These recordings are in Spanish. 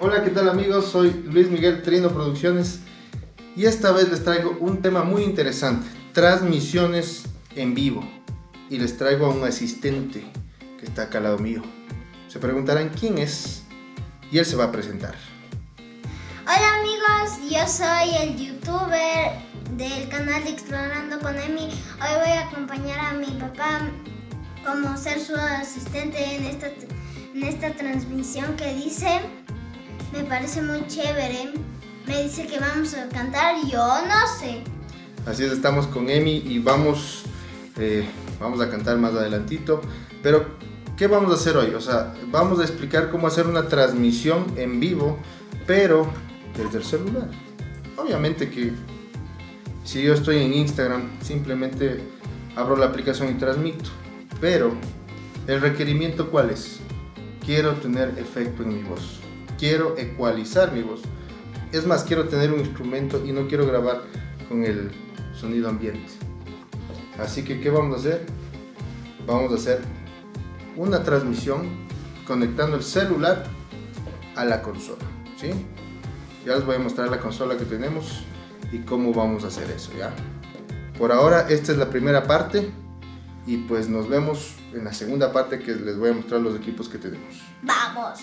Hola, ¿qué tal amigos? Soy Luis Miguel Trino Producciones y esta vez les traigo un tema muy interesante, transmisiones en vivo, y les traigo a un asistente que está acá al lado mío. Se preguntarán quién es y él se va a presentar. Hola amigos, yo soy el youtuber del canal de Explorando con Emi. Hoy voy a acompañar a mi papá como ser su asistente en esta transmisión que dice, me parece muy chévere. Me dice que vamos a cantar, yo no sé. Así es, estamos con Emi y vamos a cantar más adelantito. Pero, ¿qué vamos a hacer hoy? O sea, vamos a explicar cómo hacer una transmisión en vivo, pero desde el celular. Obviamente que si yo estoy en Instagram, simplemente abro la aplicación y transmito. Pero, ¿el requerimiento cuál es? Quiero tener efecto en mi voz. Quiero ecualizar mi voz. Es más, quiero tener un instrumento y no quiero grabar con el sonido ambiente. Así que, ¿qué vamos a hacer? Vamos a hacer una transmisión conectando el celular a la consola, ¿sí? Ya les voy a mostrar la consola que tenemos y cómo vamos a hacer eso, ¿ya? Por ahora, esta es la primera parte y pues nos vemos en la segunda parte, que les voy a mostrar los equipos que tenemos. ¡Vamos!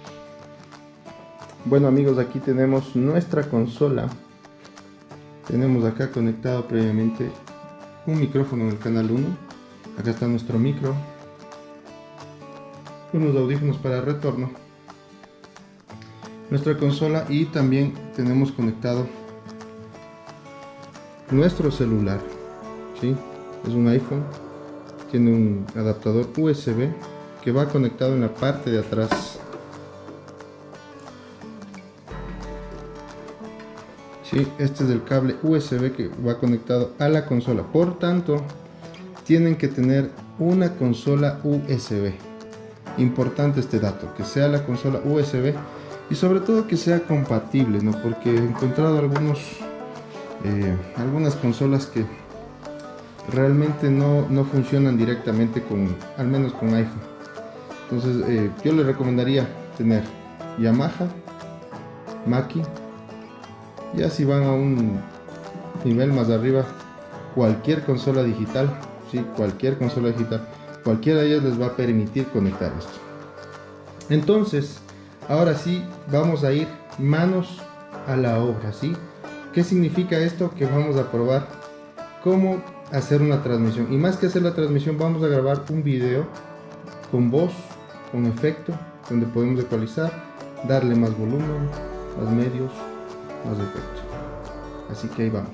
Bueno amigos, aquí tenemos nuestra consola. Tenemos acá conectado previamente un micrófono en el canal 1. Acá está nuestro micro, unos audífonos para retorno, nuestra consola, y también tenemos conectado nuestro celular, ¿sí? Es un iPhone, tiene un adaptador USB que va conectado en la parte de atrás. Sí, este es el cable USB que va conectado a la consola. Por tanto, tienen que tener una consola USB. Importante este dato, que sea la consola USB y sobre todo que sea compatible, ¿no? Porque he encontrado algunas consolas que realmente no funcionan directamente con, al menos con iPhone. Entonces yo les recomendaría tener Yamaha, Mackie. Ya si van a un nivel más arriba, cualquier consola digital, ¿sí? Cualquier consola digital, cualquiera de ellas les va a permitir conectar esto. Entonces, ahora sí, vamos a ir manos a la obra, ¿sí? ¿Qué significa esto? Que vamos a probar cómo hacer una transmisión. Y más que hacer la transmisión, vamos a grabar un video con voz, con efecto, donde podemos ecualizar, darle más volumen, más medios, más efecto. Así que ahí vamos.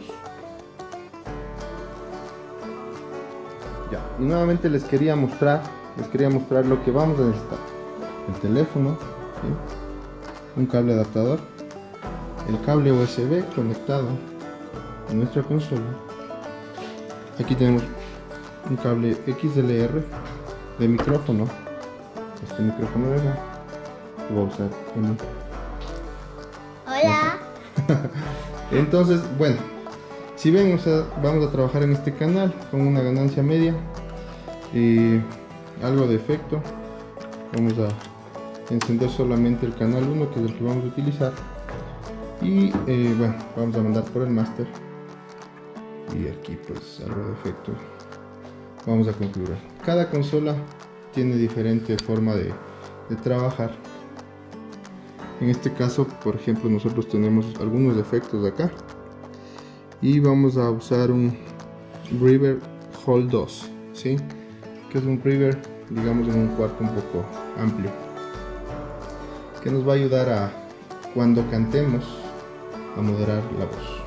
Ya, y nuevamente les quería mostrar lo que vamos a necesitar: el teléfono, ¿sí? Un cable adaptador, el cable USB conectado a nuestra consola. Aquí tenemos un cable XLR de micrófono, este micrófono de acá que voy a usar en... Hola. Entonces, bueno, si ven, o sea, vamos a trabajar en este canal con una ganancia media y algo de efecto. Vamos a encender solamente el canal 1, que es el que vamos a utilizar, y bueno, vamos a mandar por el máster, y aquí pues algo de efecto. Vamos a configurar. Cada consola tiene diferente forma de trabajar. En este caso, por ejemplo, nosotros tenemos algunos efectos acá y vamos a usar un Reverb Hall 2, ¿sí? Que es un reverb, digamos, en un cuarto un poco amplio, que nos va a ayudar a, cuando cantemos, a moderar la voz.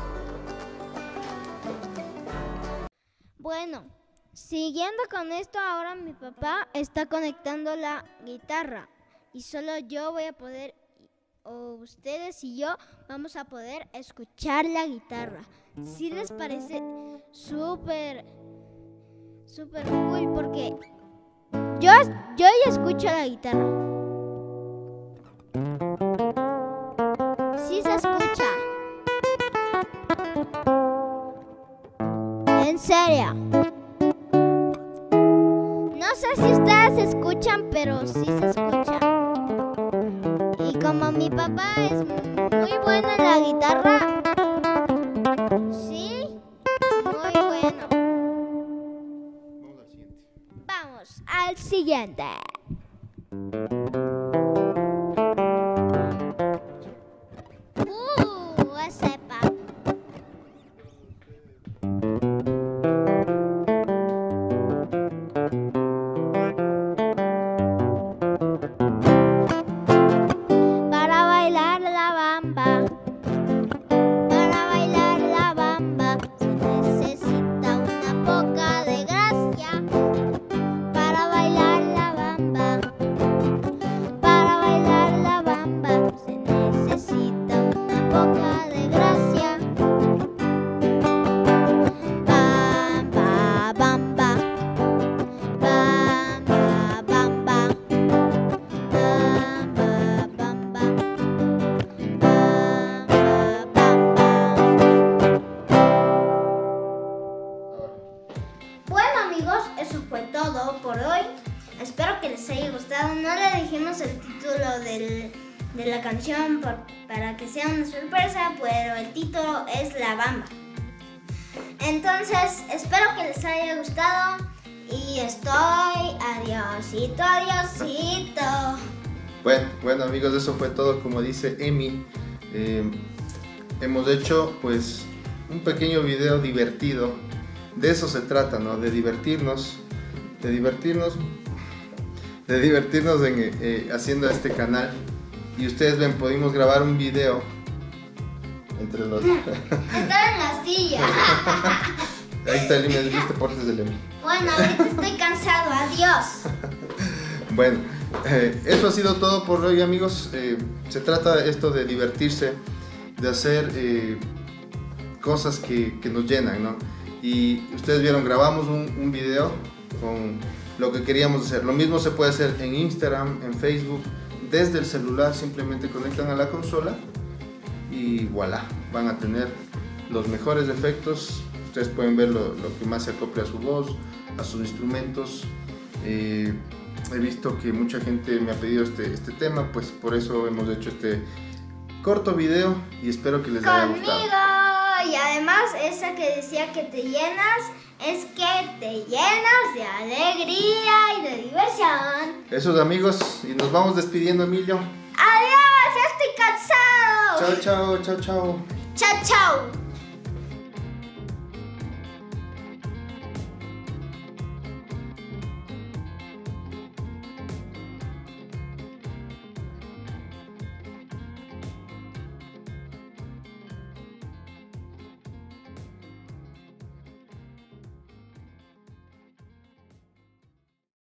Bueno, siguiendo con esto, ahora mi papá está conectando la guitarra y solo yo voy a poder, o ustedes y yo vamos a poder escuchar la guitarra. Si les parece súper cool, porque yo ya escucho la guitarra. Sí se escucha. En serio. No sé si ustedes escuchan, pero sí se escucha. Y como mi papá es muy bueno en la guitarra, sí, muy bueno. Vamos al siguiente. Sepa. Para bailar la bamba, se necesita una poca de gracia. Para bailar la bamba, se necesita una poca de gracia. Bamba, bamba, bamba, bamba, bamba, bamba, Bueno amigos, eso fue todo por hoy. Espero que les haya gustado. No le dijimos el título de la canción para que sea una sorpresa, pero el título es La Bamba. Entonces, espero que les haya gustado y estoy adiosito, adiosito. Bueno amigos, eso fue todo. Como dice Emi, hemos hecho pues un pequeño video divertido. De eso se trata, ¿no? De divertirnos haciendo este canal. Y ustedes ven, pudimos grabar un video entre los... Estaba en la silla. Ahí está el Emi, ¿viste? Portes del Emi. Bueno, ahorita estoy cansado, adiós. Bueno, eso ha sido todo por hoy amigos. Se trata esto de divertirse, de hacer cosas que nos llenan, ¿no? Y ustedes vieron, grabamos un video con lo que queríamos hacer. Lo mismo se puede hacer en Instagram, en Facebook, desde el celular. Simplemente conectan a la consola y voilà, van a tener los mejores efectos. Ustedes pueden ver lo que más se acople a su voz, a sus instrumentos. He visto que mucha gente me ha pedido este tema, pues por eso hemos hecho este corto video y espero que les haya gustado. Y además esa que decía que te llenas, es que te llenas de alegría y de diversión. Esos amigos, y nos vamos despidiendo, Emilio. Adiós, ya estoy cansado. Chao, chao, chao, chao. Chao, chao.